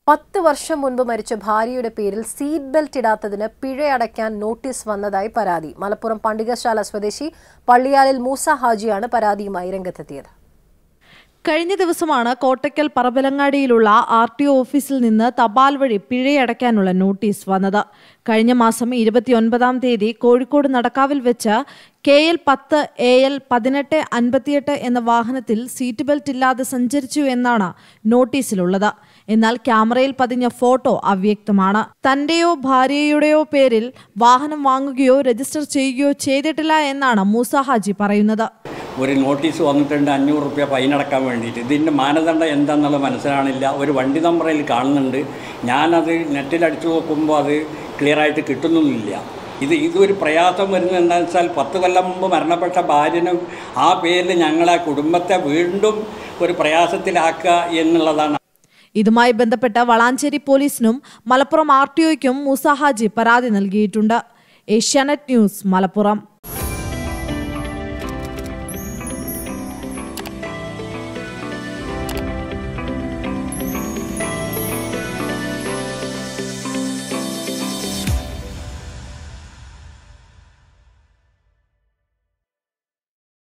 10 വർഷം മുൻപ് മരിച്ച ഭാര്യയുടെ പേരിൽ സീറ്റ് ബെൽറ്റ് ഇടാത്തതിന് പിഴയടയ്ക്കാൻ നോട്ടീസ് വന്നതായി പരാതി. മലപ്പുറം പണ്ടികശാല സ്വദേശി പള്ളിയാലിൽ മൂസ ഹാജിയാണ് പരാതിയുമായി രംഗത്തെത്തിയത്. കഴിഞ്ഞ ദിവസമാണ് കോട്ടയ്ക്കൽ പറമ്പലങ്ങാടിയിലുള്ള RTO ഓഫീസിൽ നിന്ന് തപാൽ വഴി പിഴയടയ്ക്കാനുള്ള നോട്ടീസ് വന്നത്. കഴിഞ്ഞ മാസം 29-ാം തീയതി കോഴിക്കോട് നടക്കാവിൽ വെച്ച് KL 10 AL 1858 എന്ന വാഹനത്തിൽ സീറ്റ് ബെൽറ്റ് ഇല്ലാതെ സഞ്ചരിച്ചു എന്നാണ് നോട്ടീസിലുള്ളത്. എന്നാൽ ക്യാമറയിൽ പതിഞ്ഞ ഫോട്ടോ അവ്യക്തമാണ്. തന്റെയോ ഭാര്യയുടെയോ പേരിൽ വാഹനം വാങ്ങുകയോ രജിസ്റ്റർ ചെയ്യുകയോ ചെയ്തിട്ടില്ല എന്നാണ് മൂസ ഹാജി പറയുന്നത്. ഒരു നോട്ടീസ് വന്നിട്ടുണ്ട് 500 രൂപ ഫൈൻ അടക്കാൻ വേണ്ടിയിട്ട്. ഇതിൻ്റെ മാനദണ്ഡം എന്താണെന്നുള്ളത് മനസ്സിലാണില്ല. ഒരു വണ്ടി നമ്പറിൽ കാണുന്നുണ്ട്. ഞാനത് നെറ്റിൽ അടിച്ചു നോക്കുമ്പോൾ അത് ക്ലിയറായിട്ട് കിട്ടുന്നൊന്നുമില്ല. ഇതൊരു പ്രയാസം വരുന്നത് എന്താണെന്ന് വെച്ചാൽ 10 കൊല്ലം മുമ്പ് മരണപ്പെട്ട ഭാര്യനും ആ പേരിൽ ഞങ്ങളെ കുടുംബത്തെ വീണ്ടും ഒരു പ്രയാസത്തിലാക്കുക എന്നുള്ളതാണ്. ഇതുമായി ബന്ധപ്പെട്ട വളാഞ്ചേരി പോലീസിനും മലപ്പുറം RTOയ്ക്കും മൂസ ഹാജി പരാതി നൽകിയിട്ടുണ്ട്. ഏഷ്യാനെറ്റ് ന്യൂസ്, മലപ്പുറം.